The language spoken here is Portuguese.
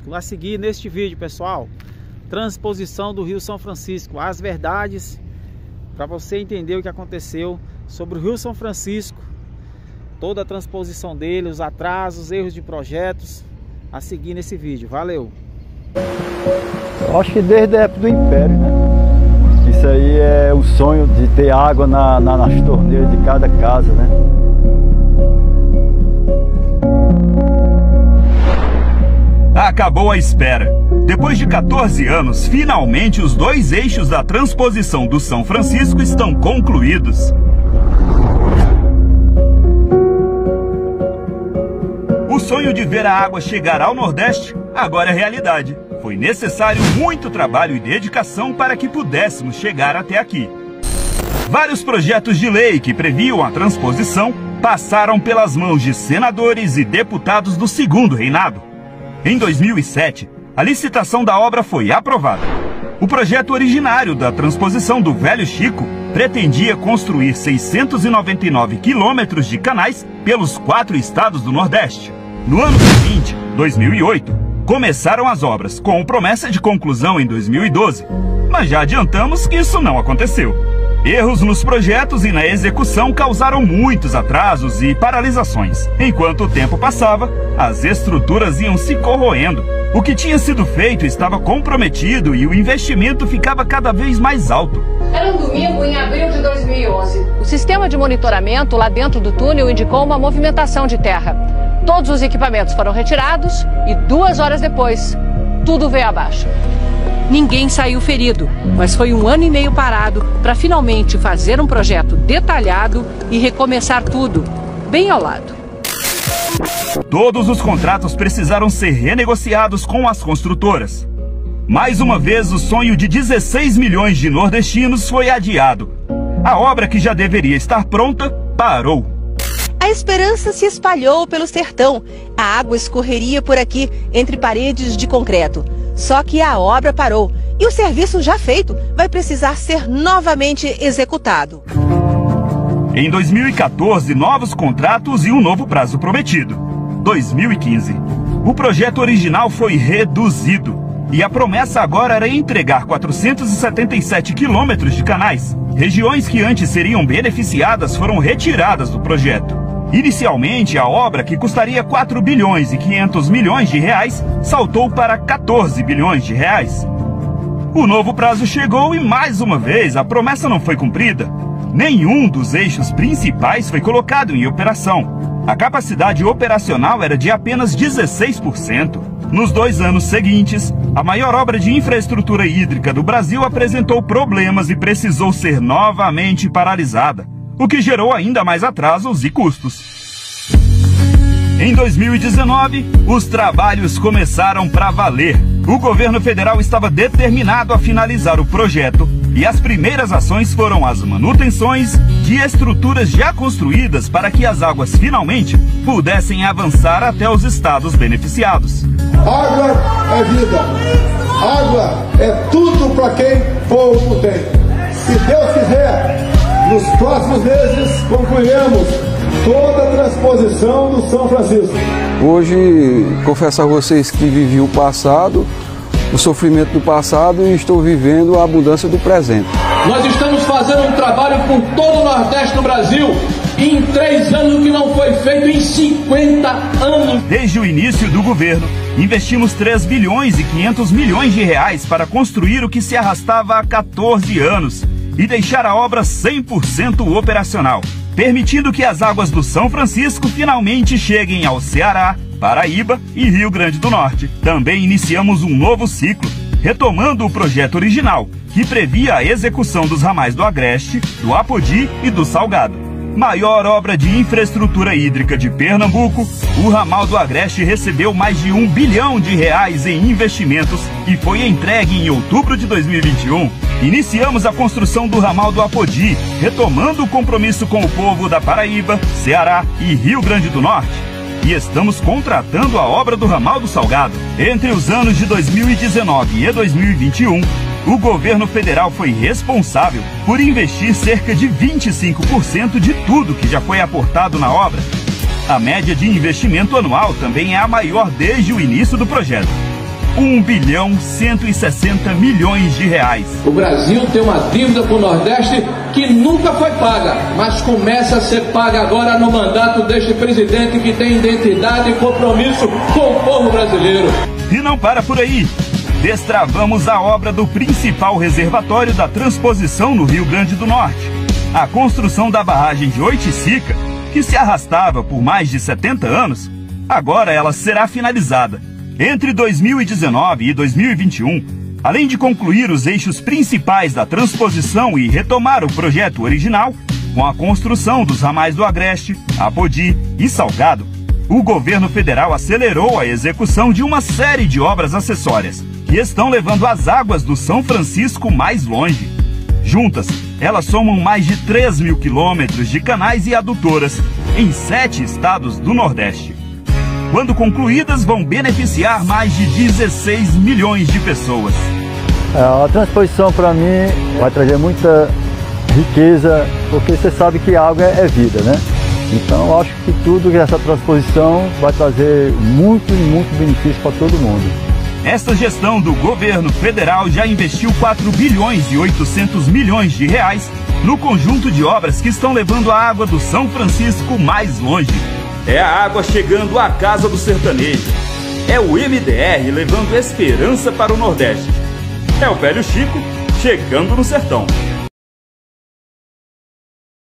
Francisco. A seguir neste vídeo, pessoal, transposição do Rio São Francisco, as verdades para você entender o que aconteceu sobre o Rio São Francisco, toda a transposição dele, os atrasos, erros de projetos, a seguir nesse vídeo. Valeu! Eu acho que desde a época do Império, né? Isso aí é o sonho de ter água nas torneiras de cada casa, né? Acabou a espera. Depois de 14 anos, finalmente os 2 eixos da transposição do São Francisco estão concluídos. O sonho de ver a água chegar ao Nordeste agora é realidade. Foi necessário muito trabalho e dedicação para que pudéssemos chegar até aqui. Vários projetos de lei que previam a transposição passaram pelas mãos de senadores e deputados do Segundo Reinado. Em 2007, a licitação da obra foi aprovada. O projeto originário da transposição do Velho Chico pretendia construir 699 quilômetros de canais pelos 4 estados do Nordeste. No ano seguinte, 2008, começaram as obras, com promessa de conclusão em 2012. Mas já adiantamos que isso não aconteceu. Erros nos projetos e na execução causaram muitos atrasos e paralisações. Enquanto o tempo passava, as estruturas iam se corroendo. O que tinha sido feito estava comprometido e o investimento ficava cada vez mais alto. Era um domingo em abril de 2011. O sistema de monitoramento lá dentro do túnel indicou uma movimentação de terra. Todos os equipamentos foram retirados e 2 horas depois, tudo veio abaixo. Ninguém saiu ferido, mas foi 1 ano e meio parado para finalmente fazer um projeto detalhado e recomeçar tudo, bem ao lado. Todos os contratos precisaram ser renegociados com as construtoras. Mais uma vez, o sonho de 16 milhões de nordestinos foi adiado. A obra, que já deveria estar pronta, parou. A esperança se espalhou pelo sertão. A água escorreria por aqui, entre paredes de concreto. Só que a obra parou e o serviço já feito vai precisar ser novamente executado. Em 2014, novos contratos e um novo prazo prometido. 2015. O projeto original foi reduzido e a promessa agora era entregar 477 quilômetros de canais. Regiões que antes seriam beneficiadas foram retiradas do projeto. Inicialmente, a obra, que custaria 4 bilhões e 500 milhões de reais, saltou para 14 bilhões de reais. O novo prazo chegou e, mais uma vez, a promessa não foi cumprida. Nenhum dos eixos principais foi colocado em operação. A capacidade operacional era de apenas 16%. Nos 2 anos seguintes, a maior obra de infraestrutura hídrica do Brasil apresentou problemas e precisou ser novamente paralisada, o que gerou ainda mais atrasos e custos. Em 2019, os trabalhos começaram para valer. O governo federal estava determinado a finalizar o projeto e as primeiras ações foram as manutenções de estruturas já construídas para que as águas finalmente pudessem avançar até os estados beneficiados. Água é vida. Água é tudo para quem pouco tem. Se Deus quiser, nos próximos meses concluiremos toda a transposição do São Francisco. Hoje, confesso a vocês que vivi o passado, o sofrimento do passado, e estou vivendo a abundância do presente. Nós estamos fazendo um trabalho por todo o Nordeste do Brasil em 3 anos que não foi feito em 50 anos. Desde o início do governo, investimos 3 bilhões e 500 milhões de reais para construir o que se arrastava há 14 anos e deixar a obra 100% operacional, permitindo que as águas do São Francisco finalmente cheguem ao Ceará, Paraíba e Rio Grande do Norte. Também iniciamos um novo ciclo, retomando o projeto original, que previa a execução dos ramais do Agreste, do Apodi e do Salgado. Maior obra de infraestrutura hídrica de Pernambuco, o ramal do Agreste recebeu mais de 1 bilhão de reais em investimentos e foi entregue em outubro de 2021. Iniciamos a construção do ramal do Apodi, retomando o compromisso com o povo da Paraíba, Ceará e Rio Grande do Norte. E estamos contratando a obra do ramal do Salgado. Entre os anos de 2019 e 2021, o governo federal foi responsável por investir cerca de 25% de tudo que já foi aportado na obra. A média de investimento anual também é a maior desde o início do projeto. R$1.160 bilhões. O Brasil tem uma dívida com o Nordeste que nunca foi paga, mas começa a ser paga agora no mandato deste presidente que tem identidade e compromisso com o povo brasileiro. E não para por aí. Destravamos a obra do principal reservatório da transposição no Rio Grande do Norte. A construção da barragem de Oiticica, que se arrastava por mais de 70 anos, agora ela será finalizada. Entre 2019 e 2021, além de concluir os eixos principais da transposição e retomar o projeto original, com a construção dos ramais do Agreste, Apodi e Salgado, o governo federal acelerou a execução de uma série de obras acessórias, que estão levando as águas do São Francisco mais longe. Juntas, elas somam mais de 3.000 quilômetros de canais e adutoras em 7 estados do Nordeste. Quando concluídas, vão beneficiar mais de 16 milhões de pessoas. A transposição, para mim, vai trazer muita riqueza, porque você sabe que a água é vida, né? Então, eu acho que tudo que essa transposição vai trazer muito benefício para todo mundo. Esta gestão do governo federal já investiu R$4,8 bilhões no conjunto de obras que estão levando a água do São Francisco mais longe. É a água chegando à casa do sertanejo. É o MDR levando esperança para o Nordeste. É o velho Chico chegando no sertão.